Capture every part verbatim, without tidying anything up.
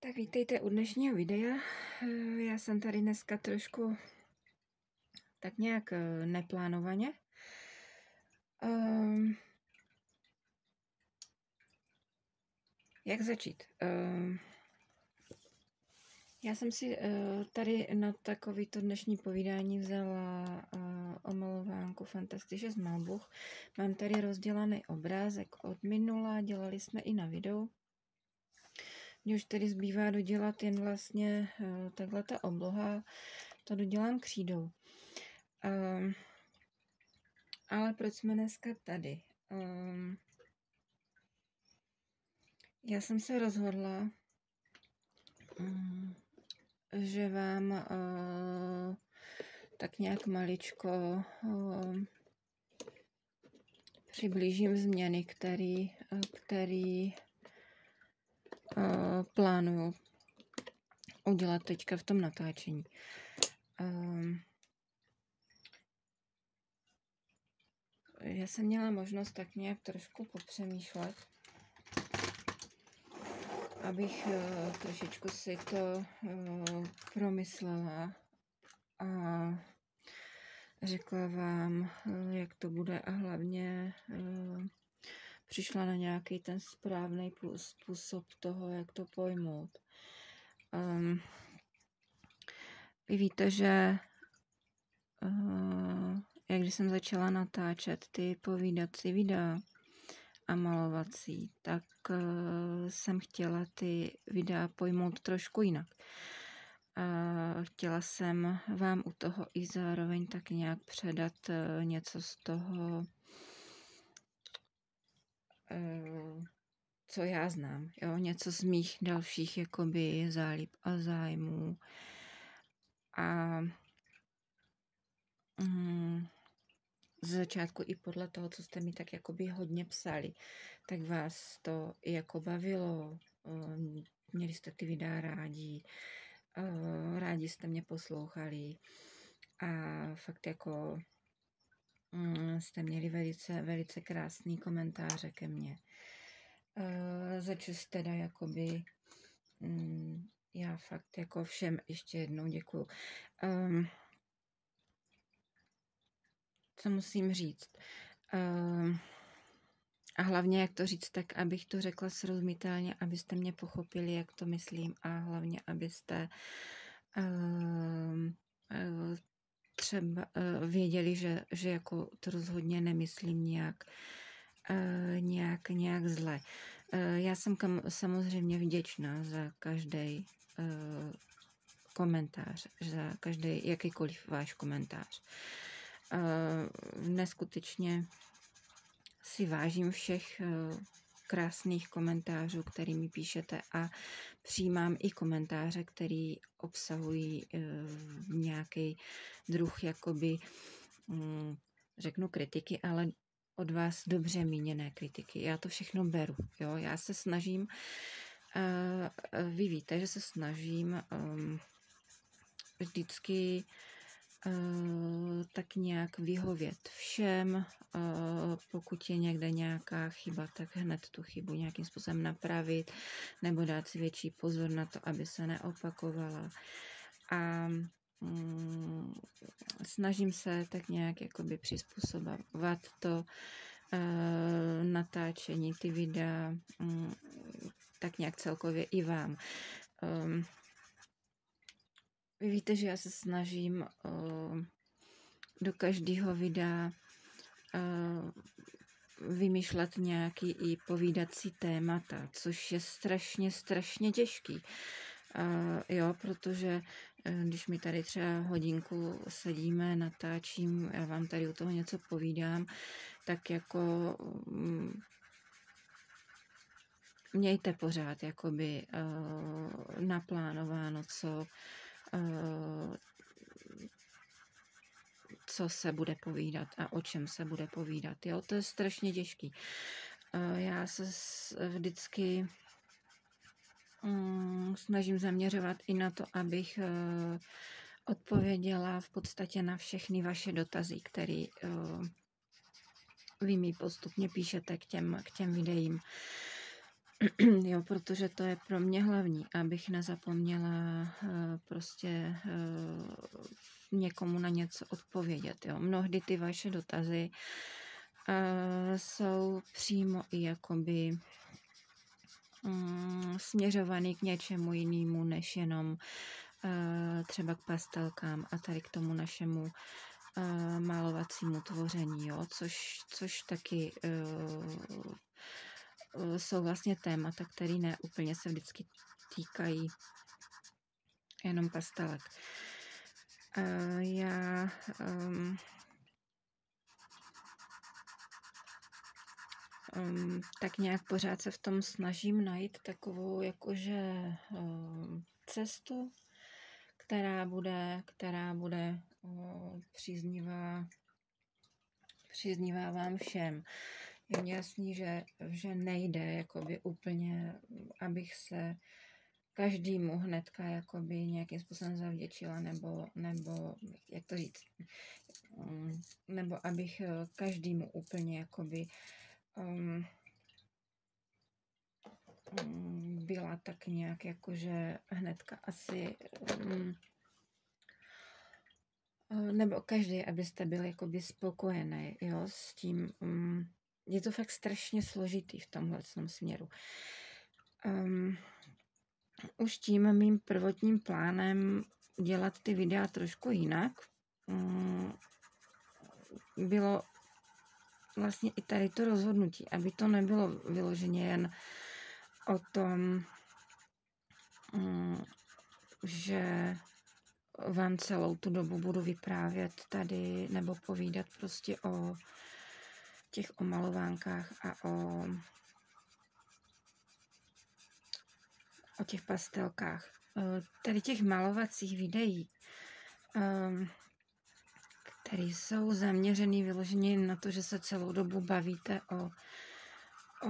Tak vítejte u dnešního videa. Já jsem tady dneska trošku tak nějak neplánovaně. Um, jak začít? Um, já jsem si uh, tady na takovýto dnešní povídání vzala uh, omalovánku Fantastische Malbuch. Mám tady rozdělaný obrázek od minula, dělali jsme i na videu. Mně už tedy zbývá dodělat jen vlastně uh, takhle ta obloha, to dodělám křídou. Um, ale proč jsme dneska tady? Um, já jsem se rozhodla, um, že vám uh, tak nějak maličko uh, přiblížím změny, který, uh, který uh, plánuju udělat teďka v tom natáčení. Um, Já jsem měla možnost tak nějak trošku popřemýšlet, abych uh, trošičku si to uh, promyslela a řekla vám, uh, jak to bude a hlavně uh, přišla na nějaký ten správný způsob toho, jak to pojmout. Um, vy víte, že uh, jak když jsem začala natáčet ty povídací videa a malovací, tak uh, jsem chtěla ty videa pojmout trošku jinak. Uh, chtěla jsem vám u toho i zároveň tak nějak předat uh, něco z toho, uh, co já znám, jo? Něco z mých dalších jakoby zálib a zájmů. A um, z začátku i podle toho, co jste mi tak jakoby hodně psali, tak vás to i jako bavilo, měli jste ty videa rádi, rádi jste mě poslouchali a fakt jako jste měli velice, velice krásný komentáře ke mně. Za čas teda jakoby já fakt jako všem ještě jednou děkuju. Um, co musím říct? Um, a hlavně, jak to říct, tak abych to řekla srozumitelně, abyste mě pochopili, jak to myslím a hlavně, abyste um, uh, třeba uh, věděli, že, že jako to rozhodně nemyslím nějak, uh, nějak, nějak zle. Uh, já jsem kam, samozřejmě vděčná za každý uh, komentář, za každý jakýkoliv váš komentář. Uh, neskutečně si vážím všech uh, krásných komentářů, který mi píšete a přijímám i komentáře, který obsahují uh, nějaký druh jakoby, um, řeknu kritiky, ale od vás dobře míněné kritiky. Já to všechno beru, jo, já se snažím, uh, vy víte, že se snažím um, vždycky Uh, tak nějak vyhovět všem, uh, pokud je někde nějaká chyba, tak hned tu chybu nějakým způsobem napravit nebo dát si větší pozor na to, aby se neopakovala. A um, snažím se tak nějak jakoby přizpůsobovat to uh, natáčení, ty videa, um, tak nějak celkově i vám. Um, Vy víte, že já se snažím uh, do každého videa uh, vymýšlet nějaký i povídací témata, což je strašně, strašně těžký. Uh, jo, protože uh, když mi tady třeba hodinku sedíme, natáčím, já vám tady u toho něco povídám, tak jako um, mějte pořád jakoby uh, naplánováno, co co se bude povídat a o čem se bude povídat. Jo, to je strašně těžký. Já se vždycky snažím zaměřovat i na to, abych odpověděla v podstatě na všechny vaše dotazy, které vy mi postupně píšete k těm, k těm videím. Jo, protože to je pro mě hlavní, abych nezapomněla uh, prostě uh, někomu na něco odpovědět. Jo. Mnohdy ty vaše dotazy uh, jsou přímo i jakoby um, směřovaný k něčemu jinému, než jenom uh, třeba k pastelkám a tady k tomu našemu uh, malovacímu tvoření, jo, což, což taky uh, jsou vlastně témata, které ne úplně se vždycky týkají jenom pastelek. Uh, já um, um, tak nějak pořád se v tom snažím najít takovou jakože um, cestu, která bude, která bude uh, příznivá, příznivá vám všem. Je mi jasný, že, že nejde jakoby úplně, abych se každému hnedka jakoby nějakým způsobem zavděčila, nebo, nebo jak to říct, nebo abych každému úplně jakoby um, byla tak nějak jakože hnedka asi um, nebo každý, abyste byli jakoby spokojený, jo, s tím. Um, je to fakt strašně složitý v tomhle směru. Um, už tím mým prvotním plánem dělat ty videa trošku jinak um, bylo vlastně i tady to rozhodnutí, aby to nebylo vyloženě jen o tom, um, že vám celou tu dobu budu vyprávět tady nebo povídat prostě o těch omalovánkách a o, o těch pastelkách. Tady těch malovacích videí, které jsou zaměřený vyloženě na to, že se celou dobu bavíte o, o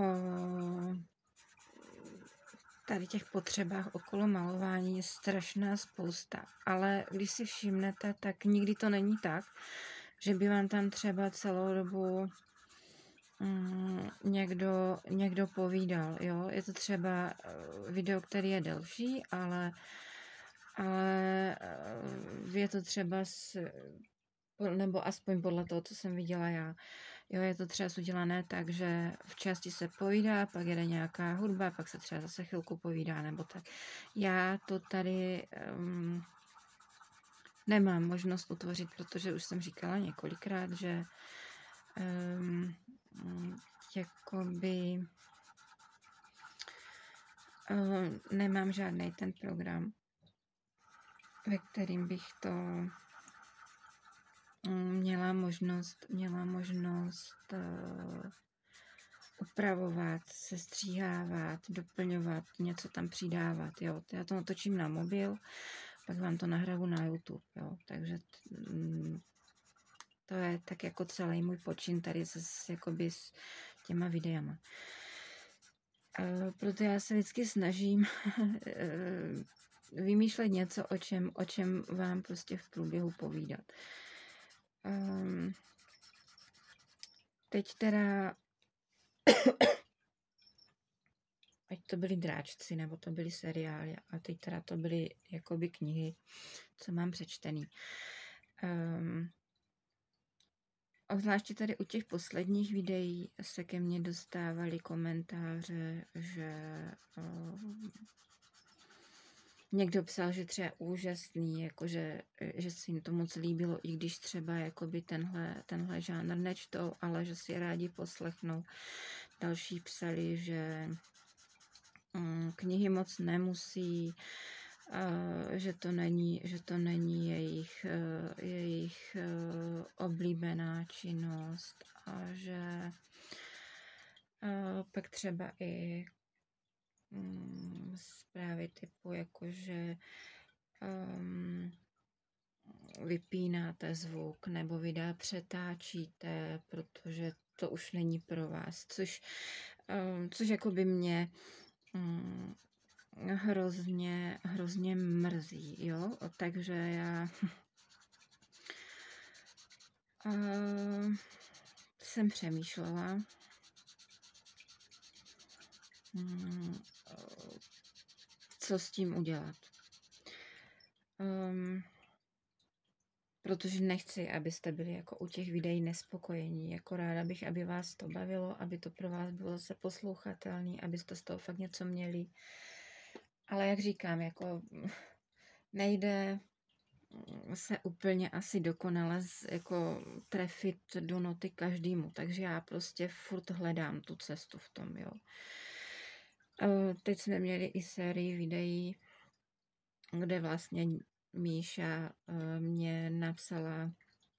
tady těch potřebách okolo malování, je strašná spousta. Ale když si všimnete, tak nikdy to není tak, že by vám tam třeba celou dobu mm, někdo, někdo povídal. Jo? Je to třeba video, který je delší, ale, ale je to třeba s, nebo aspoň podle toho, co jsem viděla já. Jo, je to třeba udělané tak, že v části se povídá, pak jede nějaká hudba, pak se třeba zase chvilku povídá, nebo tak. Já to tady um, nemám možnost utvořit, protože už jsem říkala několikrát, že um, jakoby um, nemám žádný ten program, ve kterým bych to měla možnost, měla možnost uh, upravovat, sestříhávat, doplňovat, něco tam přidávat, jo. Já to natočím na mobil, pak vám to nahraju na YouTube, jo. Takže mm, to je tak jako celý můj počin tady se, jakoby s těma videama. Uh, proto já se vždycky snažím vymýšlet něco, o čem, o čem vám prostě v průběhu povídat. Um, teď teda ať to byly dráčci, nebo to byly seriály, a teď teda to byly jakoby knihy, co mám přečtený. Um, Obzvláště tady u těch posledních videí se ke mně dostávaly komentáře, že um, někdo psal, že třeba úžasný, jakože, že se jim to moc líbilo, i když třeba jakoby tenhle, tenhle žánr nečtou, ale že si rádi poslechnou. Další psali, že um, knihy moc nemusí, uh, že to není, že to není jejich, uh, jejich uh, oblíbená činnost a že uh, pak třeba i um, zprávy typu, jakože um, vypínáte zvuk nebo videa přetáčíte, protože to už není pro vás, což, um, což jako by mě um, hrozně, hrozně mrzí, jo, takže já uh, jsem přemýšlela, mm, co s tím udělat. Um, protože nechci, abyste byli jako u těch videí nespokojení. Jako ráda bych, aby vás to bavilo, aby to pro vás bylo zase poslouchatelné, abyste z toho fakt něco měli. Ale jak říkám, jako nejde se úplně asi dokonale jako trefit do noty každému, takže já prostě furt hledám tu cestu v tom, jo. Teď jsme měli i sérii videí, kde vlastně Míša mě napsala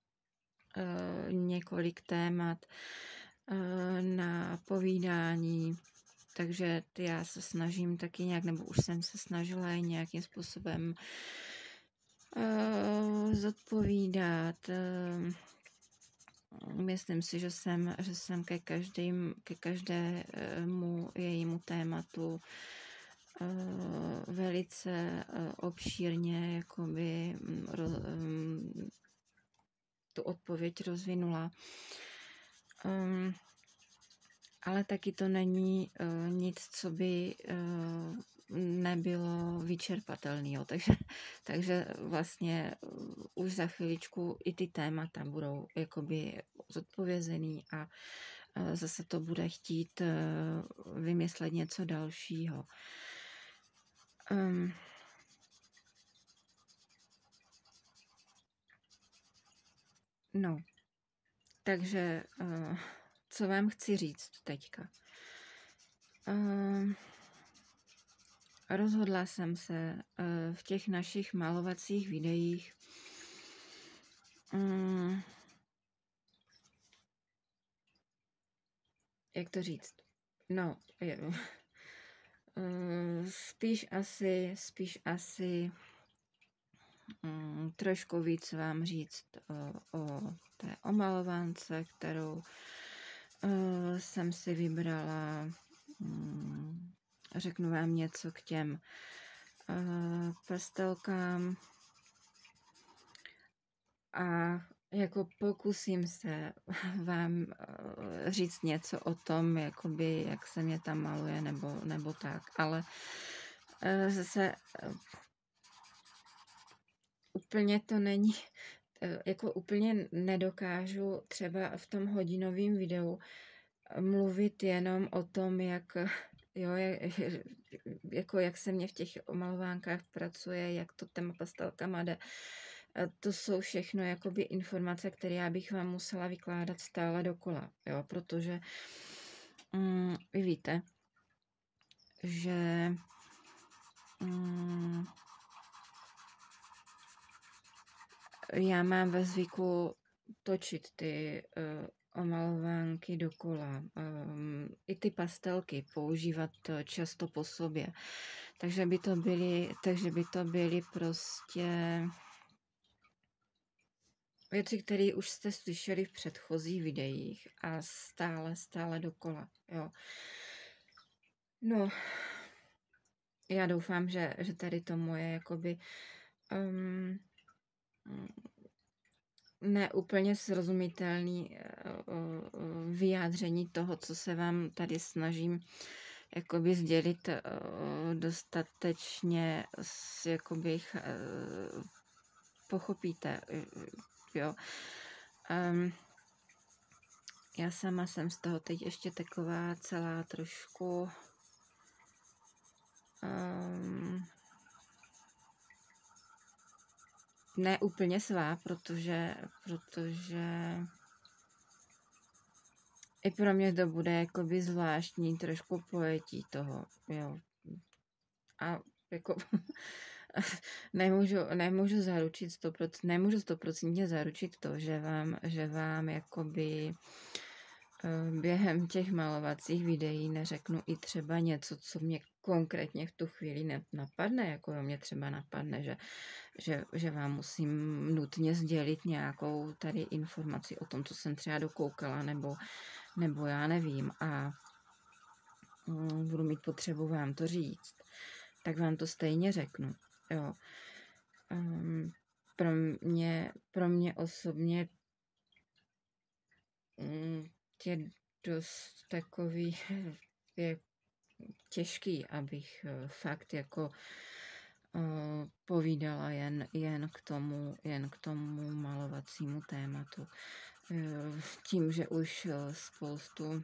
několik témat na povídání, takže ty já se snažím taky nějak, nebo už jsem se snažila nějakým způsobem uh, zodpovídat. Uh, myslím si, že jsem, že jsem ke, každým, ke každému jejímu tématu uh, velice uh, obšírně jakoby roz, um, tu odpověď rozvinula. Um, ale taky to není uh, nic, co by uh, nebylo vyčerpatelného. Takže, takže vlastně uh, už za chviličku i ty témata budou jakoby zodpovězený a uh, zase to bude chtít uh, vymyslet něco dalšího. Um, no, takže uh, co vám chci říct teďka? Uh, rozhodla jsem se uh, v těch našich malovacích videích um, jak to říct? No, je, uh, spíš asi, spíš asi um, trošku víc vám říct uh, o té omalovánce, kterou uh, jsem si vybrala. Um, řeknu vám něco k těm uh, pastelkám a jako pokusím se vám uh, říct něco o tom, jakoby, jak se mě tam maluje, nebo, nebo tak, ale uh, zase uh, úplně to není, uh, jako úplně nedokážu třeba v tom hodinovém videu mluvit jenom o tom, jak, jo, jak, jako jak se mě v těch omalovánkách pracuje, jak to těma pastelkama jde. To jsou všechno jakoby informace, které já bych vám musela vykládat stále dokola, jo, protože mm, vy víte, že mm, já mám ve zvyku točit ty uh, omalovánky dokola. Um, I ty pastelky používat často po sobě. Takže by to byly, takže by to byly prostě věci, které už jste slyšeli v předchozích videích a stále, stále dokola. Jo. No, já doufám, že, že tady to moje jakoby um, neúplně srozumitelný uh, vyjádření toho, co se vám tady snažím jakoby sdělit uh, dostatečně jakoby uh, pochopíte, jo. Um, já sama jsem z toho teď ještě taková celá trošku um, ne úplně svá, protože, protože i pro mě to bude jakoby zvláštní trošku pojetí toho, jo. A jako nemůžu, nemůžu zaručit sto procent, nemůžu stoprocentně zaručit to, že vám, že vám jakoby během těch malovacích videí neřeknu i třeba něco, co mě konkrétně v tu chvíli napadne, jako jo, mě třeba napadne, že, že, že vám musím nutně sdělit nějakou tady informaci o tom, co jsem třeba dokoukala, nebo, nebo já nevím a um, budu mít potřebu vám to říct, tak vám to stejně řeknu, jo. Um, pro mě, pro mě osobně um, je dost takový, je těžký, abych fakt jako uh, povídala jen, jen, k tomu, jen k tomu malovacímu tématu. Uh, tím, že už uh, spoustu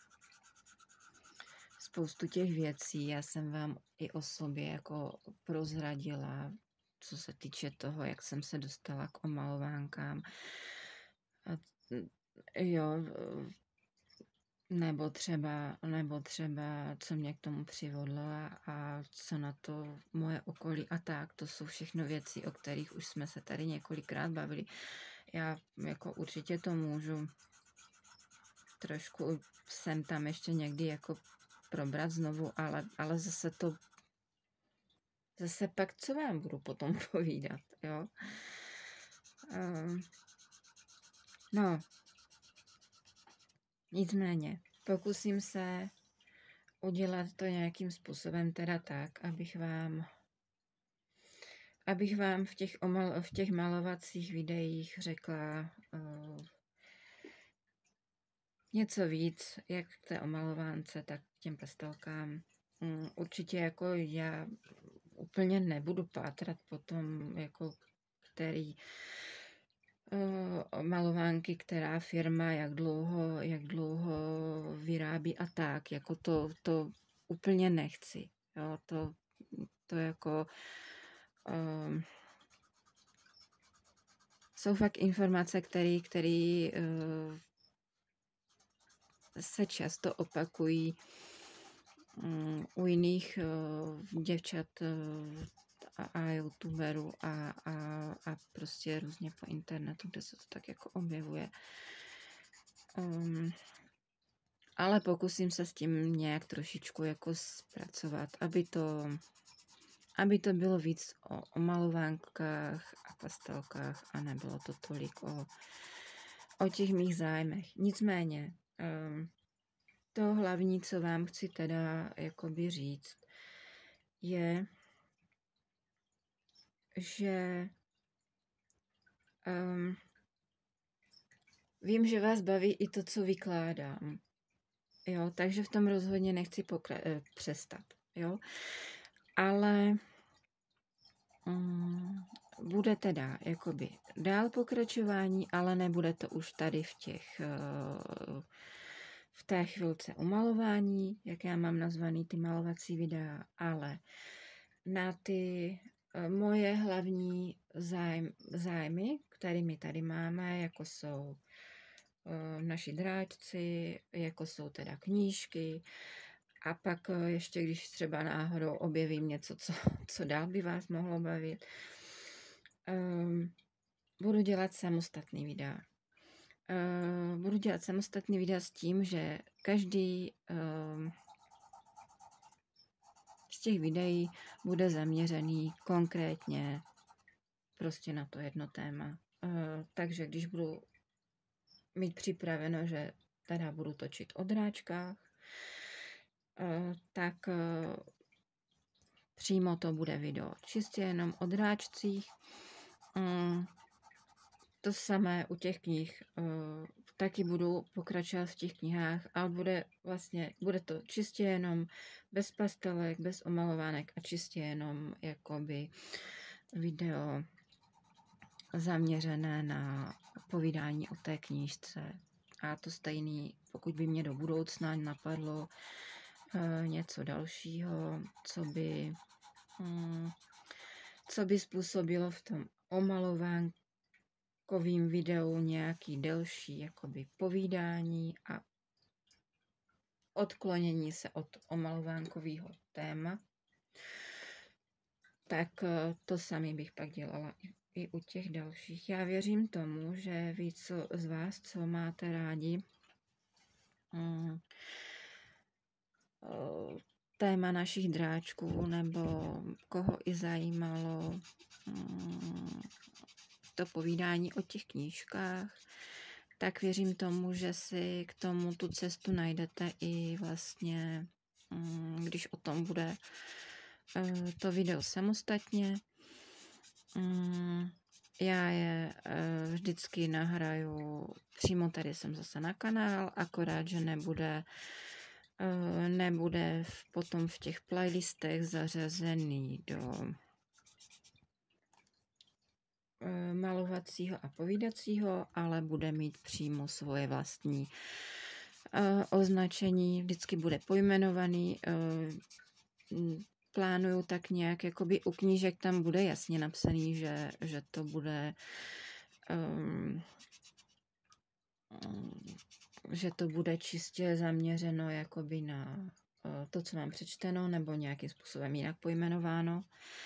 spoustu těch věcí já jsem vám i o sobě jako prozradila, co se týče toho, jak jsem se dostala k omalovánkám. A, jo, nebo třeba, nebo třeba, co mě k tomu přivodlo a, a co na to moje okolí a tak. To jsou všechno věci, o kterých už jsme se tady několikrát bavili. Já jako určitě to můžu trošku sem tam ještě někdy jako probrat znovu, ale, ale zase to, zase pak co vám budu potom povídat, jo. Um, no, nicméně, pokusím se udělat to nějakým způsobem teda tak, abych vám, abych vám v těch, omal, v těch malovacích videích řekla uh, něco víc, jak k té omalovánce, tak k těm pastelkám. Um, určitě jako já úplně nebudu pátrat po tom, jako který uh, malovánky, která firma, jak dlouho, jak dlouho vyrábí a tak, jako to, to úplně nechci, jo, to, to jako um, jsou fakt informace, které který, uh, se často opakují um, u jiných uh, děvčat uh, a, a youtuberů a, a, a prostě různě po internetu, kde se to tak jako objevuje. Um, ale pokusím se s tím nějak trošičku jako zpracovat, aby to, aby to bylo víc o, o malovánkách a pastelkách a nebylo to tolik o, o těch mých zájmech. Nicméně, um, to hlavní, co vám chci teda jakoby říct, je, že um, vím, že vás baví i to, co vykládám. Jo, takže v tom rozhodně nechci pokra- přestat. Jo, ale um, bude teda jakoby dál pokračování, ale nebude to už tady v těch uh, v té chvilce umalování, jak já mám nazvaný ty malovací videa, ale na ty uh, moje hlavní zájmy, zájmy, kterými tady máme, jako jsou uh, naši dráčci, jako jsou teda knížky, a pak uh, ještě, když třeba náhodou objevím něco, co, co dál by vás mohlo bavit, um, budu dělat samostatný videa. Uh, budu dělat samostatný videa s tím, že každý um, z těch videí bude zaměřený konkrétně prostě na to jedno téma. Uh, takže když budu mít připraveno, že teda budu točit o dráčkách, uh, tak uh, přímo to bude video čistě jenom o dráčcích. Um, to samé u těch knih. Uh, taky budu pokračovat v těch knihách, ale bude vlastně, bude to čistě jenom bez pastelek, bez omalovánek a čistě jenom jakoby video zaměřené na povídání o té knížce. A to stejný, pokud by mě do budoucna napadlo uh, něco dalšího, co by, um, co by způsobilo v tom omalovánkovým videu nějaký delší jakoby povídání a odklonění se od omalovánkového téma, tak uh, to samý bych pak dělala i i u těch dalších. Já věřím tomu, že víc z vás, co máte rádi um, téma našich dráčků, nebo koho i zajímalo um, to povídání o těch knížkách, tak věřím tomu, že si k tomu tu cestu najdete i vlastně, um, když o tom bude uh, to video samostatně. Mm, já je uh, vždycky nahraju přímo tady jsem zase na kanál, akorát, že nebude nebude v, potom v těch playlistech zařazený do malovacího a povídacího, ale bude mít přímo svoje vlastní označení, vždycky bude pojmenovaný. Plánuju tak nějak, jakoby u knížek tam bude jasně napsaný, že, že to bude um, že to bude čistě zaměřeno jakoby na uh, to, co mám přečteno, nebo nějakým způsobem jinak pojmenováno.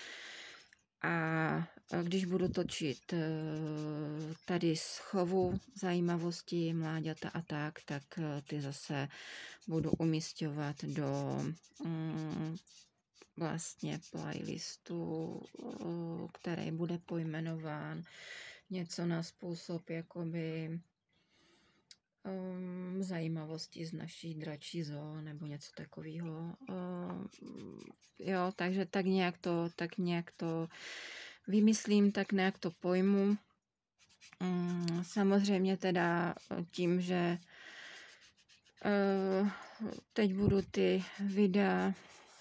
A když budu točit uh, tady z chovu zajímavosti mláďata a tak, tak uh, ty zase budu umisťovat do um, vlastně playlistu, který bude pojmenován něco na způsob jakoby um, zajímavosti z naší dračí zoo nebo něco takového. Um, jo, takže tak nějak to, tak nějak to vymyslím, tak nějak to pojmu. Um, samozřejmě teda tím, že uh, teď budu ty videa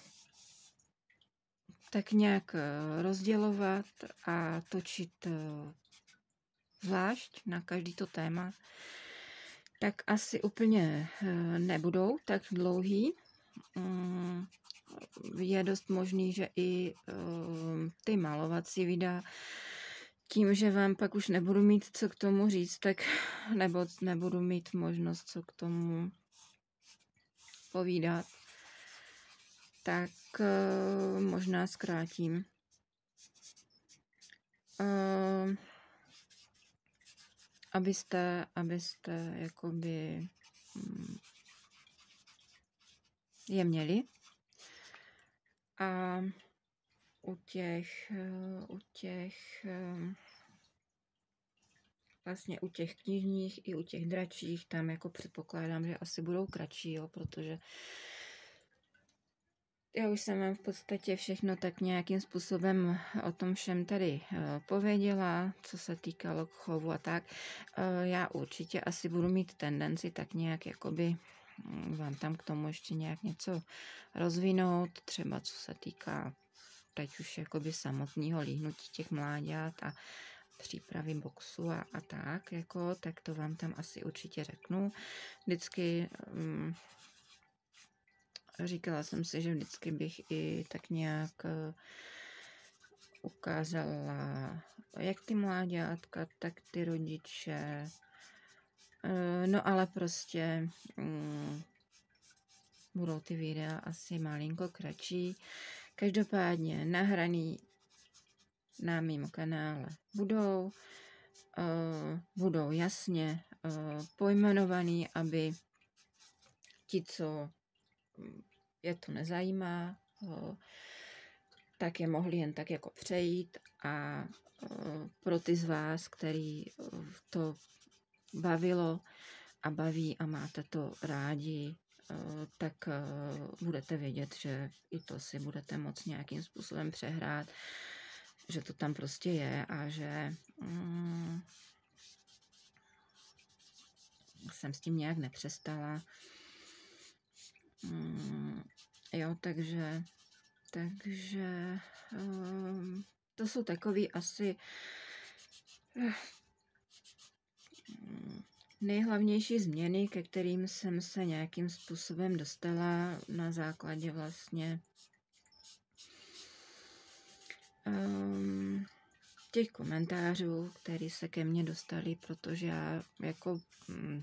tak nějak rozdělovat a točit zvlášť na každý to téma, tak asi úplně nebudou tak dlouhý. Je dost možný, že i ty malovací videa, tím, že vám pak už nebudu mít co k tomu říct, tak nebo nebudu mít možnost co k tomu povídat, tak uh, možná zkrátím. Uh, abyste, abyste jakoby um, je měli. A u těch, uh, u těch uh, vlastně u těch knižních i u těch dračích, tam jako předpokládám, že asi budou kratší, jo, protože já už jsem vám v podstatě všechno tak nějakým způsobem o tom všem tady uh, pověděla, co se týkalo k chovu a tak. Uh, já určitě asi budu mít tendenci tak nějak jakoby um, vám tam k tomu ještě nějak něco rozvinout, třeba co se týká teď už jakoby samotného líhnutí těch mláďat a přípravy boxu a, a tak, jako, tak to vám tam asi určitě řeknu. Vždycky um, říkala jsem si, že vždycky bych i tak nějak uh, ukázala jak ty mláďátka, tak ty rodiče. Uh, no ale prostě um, budou ty videa asi malinko kratší. Každopádně nahraný na mém kanále budou, uh, budou jasně uh, pojmenovaný, aby ti, co je to nezajímá, uh, tak je mohli jen tak jako přejít a uh, pro ty z vás, který uh, to bavilo a baví a máte to rádi, uh, tak uh, budete vědět, že i to si budete moct nějakým způsobem přehrát, že to tam prostě je a že um, jsem s tím nějak nepřestala. Um, jo, takže takže um, to jsou takový asi uh, nejhlavnější změny, ke kterým jsem se nějakým způsobem dostala na základě vlastně um, těch komentářů, které se ke mně dostaly, protože já jako um,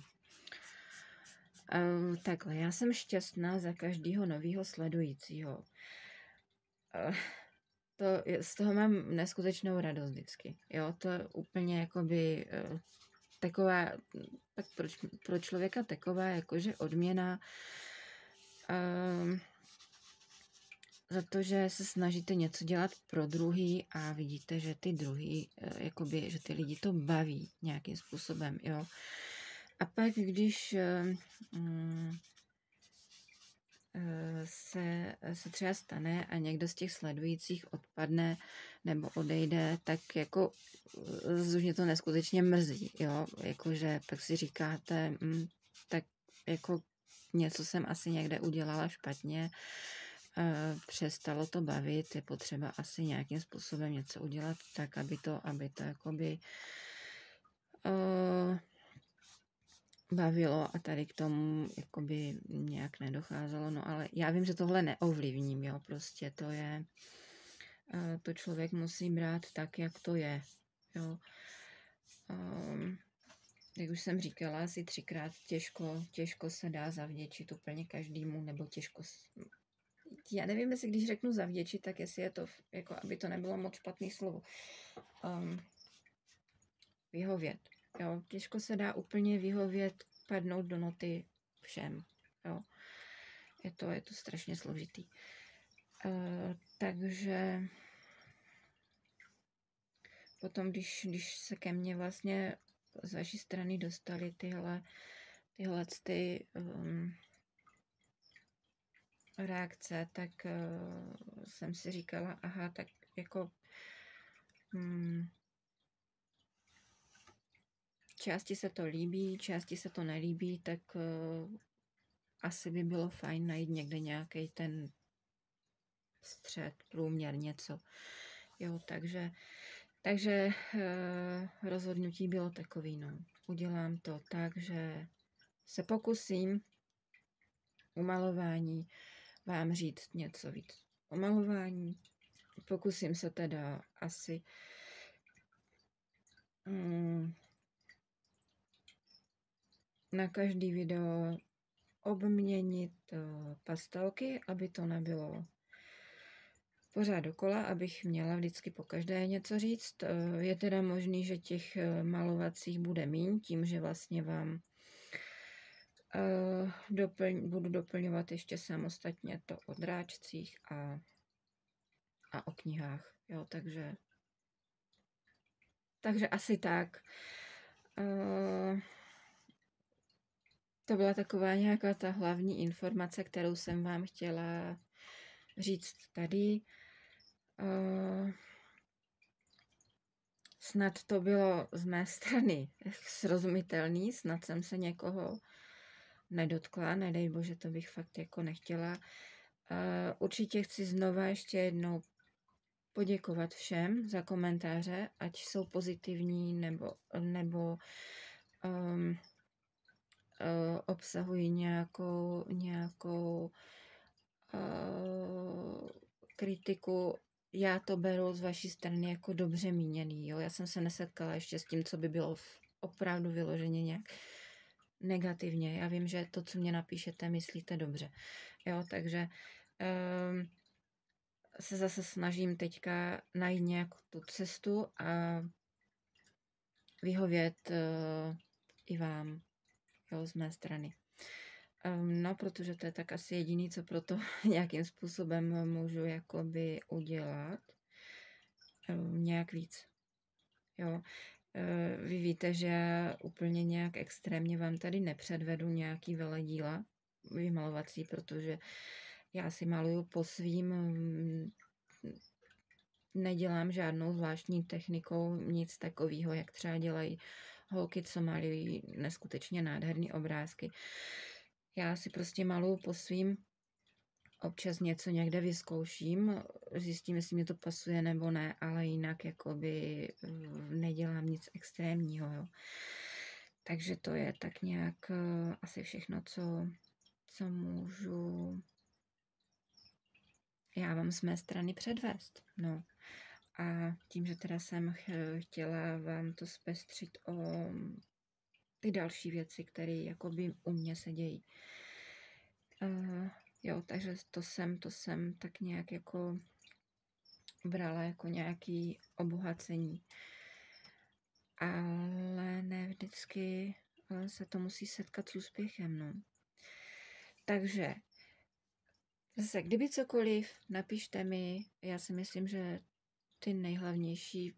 uh, takhle, já jsem šťastná za každého nového sledujícího. Uh, to, z toho mám neskutečnou radost vždycky. Jo, to je úplně jakoby uh, taková, tak pro, pro člověka taková jakože odměna um, za to, že se snažíte něco dělat pro druhý a vidíte, že ty druhý, uh, jakoby, že ty lidi to baví nějakým způsobem, jo. A pak, když um, Se, se třeba stane a někdo z těch sledujících odpadne nebo odejde, tak jako už mě to neskutečně mrzí, jo, jakože pak si říkáte, hm, tak jako něco jsem asi někde udělala špatně, uh, přestalo to bavit, je potřeba asi nějakým způsobem něco udělat tak, aby to, aby to jakoby uh, bavilo a tady k tomu jakoby nějak nedocházelo, no ale já vím, že tohle neovlivním, jo, prostě to je, uh, to člověk musí brát tak, jak to je, jo. Um, jak už jsem říkala, asi třikrát těžko, těžko se dá zavděčit úplně každému, nebo těžko, já nevím, jestli když řeknu zavděčit, tak jestli je to, jako aby to nebylo moc špatný slovo, um, vyhovět, jo, těžko se dá úplně vyhovět, padnout do noty všem, jo, je to, je to strašně složitý, uh, takže potom, když, když se ke mně vlastně z vaší strany dostaly tyhle, tyhle ty um, reakce, tak uh, jsem si říkala, aha, tak jako um, části se to líbí, části se to nelíbí, tak uh, asi by bylo fajn najít někde nějaký ten střed, průměr, něco. Jo, takže takže uh, rozhodnutí bylo takový, no. Udělám to tak, že se pokusím u malování vám říct něco víc o malování. Pokusím se teda asi um, na každý video obměnit uh, pastelky, aby to nebylo pořád dokola, abych měla vždycky po každé něco říct. Uh, je teda možný, že těch uh, malovacích bude míň, tím, že vlastně vám uh, doplň, budu doplňovat ještě samostatně to o dráčcích a, a o knihách. Jo, takže takže asi tak. Uh, To byla taková nějaká ta hlavní informace, kterou jsem vám chtěla říct tady. Uh, snad to bylo z mé strany srozumitelný, snad jsem se někoho nedotkla, nedej bože, to bych fakt jako nechtěla. Uh, určitě chci znova ještě jednou poděkovat všem za komentáře, ať jsou pozitivní nebo, nebo um, Uh, obsahují nějakou, nějakou uh, kritiku. Já to beru z vaší strany jako dobře míněný. Jo? Já jsem se nesetkala ještě s tím, co by bylo opravdu vyloženě nějak negativně. Já vím, že to, co mě napíšete, myslíte dobře. Jo? Takže um, se zase snažím teďka najít nějakou tu cestu a vyhovět uh, i vám. Jo, z mé strany. Um, no, protože to je tak asi jediný, co pro to nějakým způsobem můžu jakoby udělat. Um, nějak víc. Jo. Uh, vy víte, že já úplně nějak extrémně vám tady nepředvedu nějaký veledíla vymalovací, protože já si maluju po svým, um, nedělám žádnou zvláštní technikou, nic takového, jak třeba dělají holky, co malují neskutečně nádherný obrázky. Já si prostě maluju po svým, občas něco někde vyzkouším, zjistím, jestli mi to pasuje nebo ne, ale jinak jakoby nedělám nic extrémního, jo. Takže to je tak nějak uh, asi všechno, co, co můžu já vám z mé strany předvést, no. A tím, že teda jsem chtěla vám to zpestřit o ty další věci, které jakoby u mě se dějí. Uh, jo, takže to jsem, to jsem tak nějak jako brala jako nějaký obohacení. Ale ne vždycky se to musí setkat s úspěchem, no. Takže zase, kdyby cokoliv, napište mi, já si myslím, že ty nejhlavnější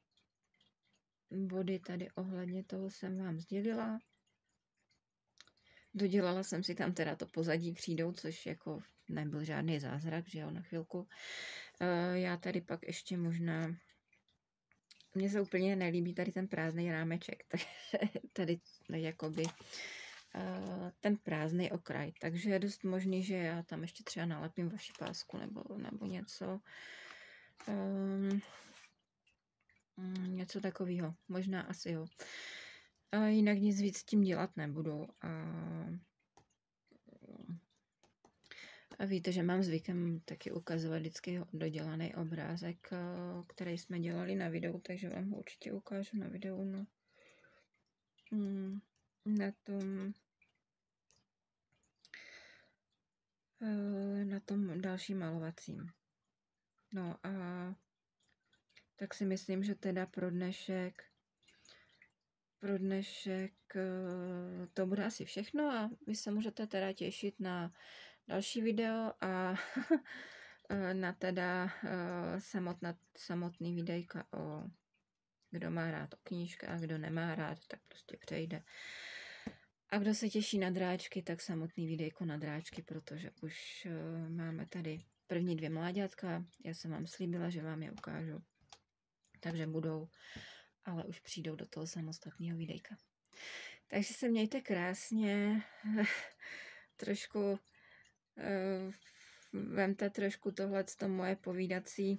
body tady ohledně toho jsem vám sdělila. Dodělala jsem si tam teda to pozadí křídou, což jako nebyl žádný zázrak, že jo, na chvilku. Uh, já tady pak ještě možná, mně se úplně nelíbí tady ten prázdný rámeček, takže tady jakoby ten prázdný okraj. Takže je dost možný, že já tam ještě třeba nalepím vaši pásku nebo, nebo něco. Um, něco takového. Možná asi jo. A jinak nic víc s tím dělat nebudu. A, a víte, že mám zvykem taky ukazovat vždycky dodělaný obrázek, který jsme dělali na videu, takže vám ho určitě ukážu na videu. No. Na tom na tom dalším malovacím. No a tak si myslím, že teda pro dnešek pro dnešek to bude asi všechno a vy se můžete teda těšit na další video a na teda samotná, samotný videjka o kdo má rád o knížka a kdo nemá rád, tak prostě přejde. A kdo se těší na dráčky, tak samotný videjko na dráčky, protože už máme tady první dvě mláďátka. Já jsem vám slíbila, že vám je ukážu. Takže budou, ale už přijdou do toho samostatného videjka. Takže se mějte krásně. Trošku uh, vemte trošku tohleto moje povídací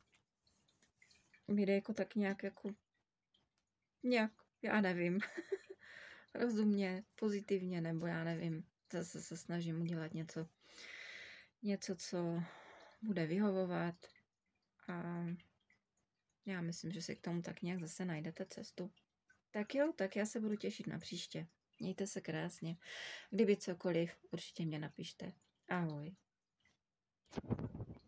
videjko tak nějak jako nějak, já nevím, rozumně, pozitivně, nebo já nevím, zase se snažím udělat něco, něco, co bude vyhovovat a já myslím, že si k tomu tak nějak zase najdete cestu. Tak jo, tak já se budu těšit na příště. Mějte se krásně. Kdyby cokoliv, určitě mě napište. Ahoj.